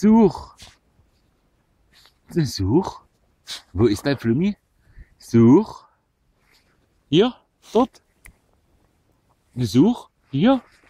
Such. Such. Wo ist dein Flummi? Such. Hier, dort. Such. Hier.